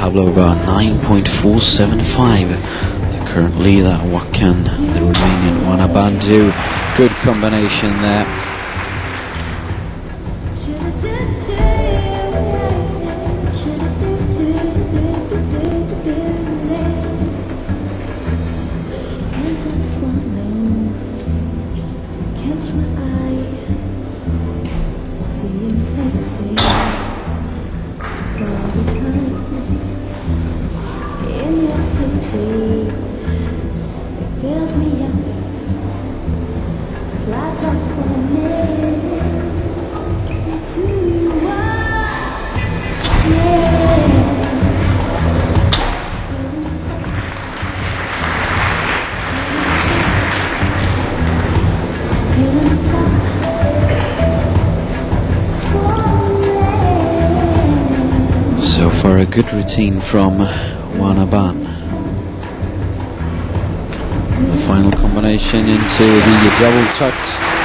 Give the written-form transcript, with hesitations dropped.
Pablo got 9.475. The current leader, what can the Romanian Juan Aban do? Good combination there. So far a good routine from Juan Aban. The final combination into the double touch.